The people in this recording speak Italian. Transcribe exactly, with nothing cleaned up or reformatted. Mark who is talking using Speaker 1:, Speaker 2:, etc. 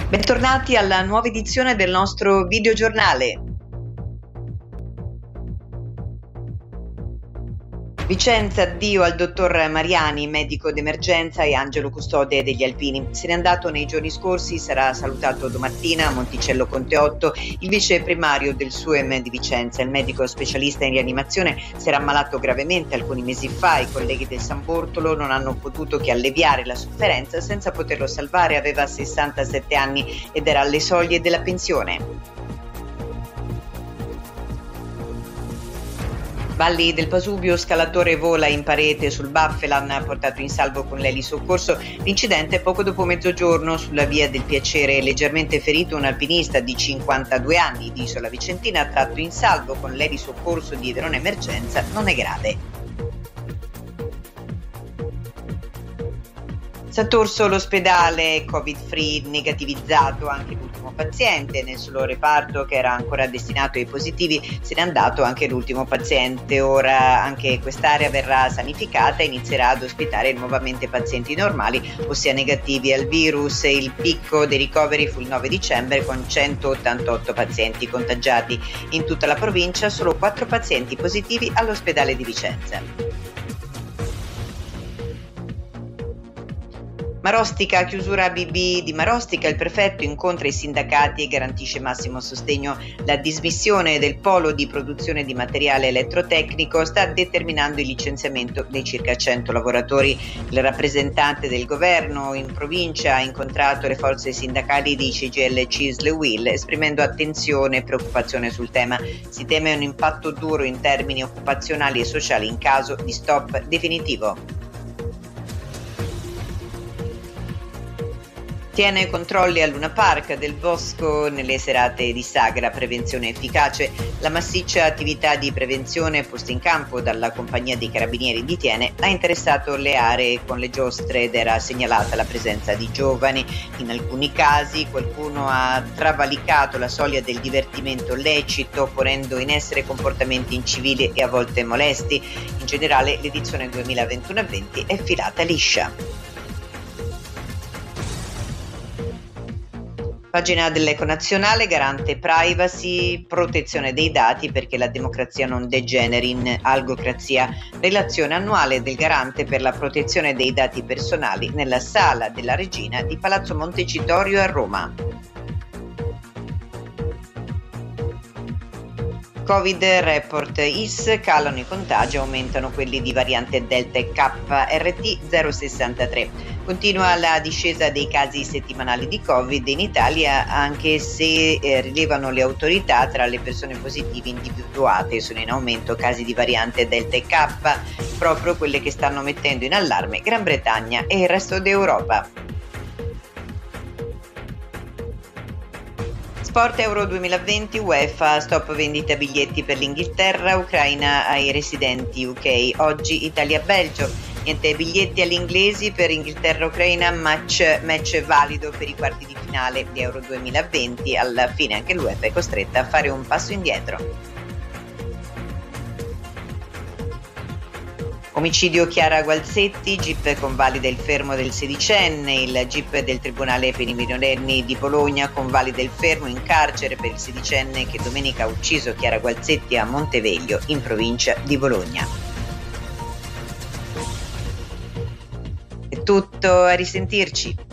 Speaker 1: Bentornati alla nuova edizione del nostro videogiornale. Vicenza, addio al dottor Mariani, medico d'emergenza e angelo custode degli alpini. Se n'è andato nei giorni scorsi, sarà salutato domattina a Monticello Conte otto il vice primario del S U E M di Vicenza. Il medico specialista in rianimazione si era ammalato gravemente alcuni mesi fa. I colleghi del San Bortolo non hanno potuto che alleviare la sofferenza senza poterlo salvare. Aveva sessantasette anni ed era alle soglie della pensione. Valli del Pasubio, scalatore vola in parete sul Baffelan, portato in salvo con l'elisoccorso. L'incidente poco dopo mezzogiorno sulla via del Piacere, leggermente ferito un alpinista di cinquantadue anni di Isola Vicentina, tratto in salvo con l'elisoccorso di Verona Emergenza, non è grave. Sant'Orso, l'ospedale Covid-free, negativizzato anche l'ultimo paziente. Nel solo reparto, che era ancora destinato ai positivi, se n'è andato anche l'ultimo paziente. Ora anche quest'area verrà sanificata e inizierà ad ospitare nuovamente pazienti normali, ossia negativi al virus. Il picco dei ricoveri fu il nove dicembre con centottantotto pazienti contagiati. In tutta la provincia solo quattro pazienti positivi all'ospedale di Vicenza. Marostica, chiusura B B di Marostica, il prefetto incontra i sindacati e garantisce massimo sostegno. La dismissione del polo di produzione di materiale elettrotecnico sta determinando il licenziamento dei circa cento lavoratori. Il rappresentante del governo in provincia ha incontrato le forze sindacali di C G I L, C I S L e U I L, esprimendo attenzione e preoccupazione sul tema. Si teme un impatto duro in termini occupazionali e sociali in caso di stop definitivo. Tiene controlli al Luna Park del Bosco nelle serate di sagra, prevenzione efficace. La massiccia attività di prevenzione posta in campo dalla compagnia dei carabinieri di Tiene ha interessato le aree con le giostre ed era segnalata la presenza di giovani. In alcuni casi qualcuno ha travalicato la soglia del divertimento lecito, ponendo in essere comportamenti incivili e a volte molesti. In generale l'edizione duemilaventuno venti è filata liscia. Pagina dell'Eco Nazionale, garante privacy, protezione dei dati perché la democrazia non degeneri in algocrazia. Relazione annuale del garante per la protezione dei dati personali nella Sala della Regina di Palazzo Montecitorio a Roma. Covid report I S, calano i contagi, aumentano quelli di variante Delta e K R T zero sessantatré. Continua la discesa dei casi settimanali di Covid in Italia, anche se eh, rilevano le autorità, tra le persone positive individuate sono in aumento casi di variante Delta e K, proprio quelle che stanno mettendo in allarme Gran Bretagna e il resto d'Europa. Sport Euro duemilaventi, UEFA, stop vendita biglietti per l'Inghilterra, Ucraina ai residenti U K. Oggi Italia-Belgio, niente biglietti agli inglesi per Inghilterra-Ucraina, match, match valido per i quarti di finale di Euro duemilaventi. Alla fine anche l'UEFA è costretta a fare un passo indietro. Omicidio Chiara Gualzetti, Gip convalida il fermo del sedicenne. Il Gip del Tribunale per i minorenni di Bologna convalida il fermo in carcere per il sedicenne che domenica ha ucciso Chiara Gualzetti a Monteveglio, in provincia di Bologna. È tutto, a risentirci.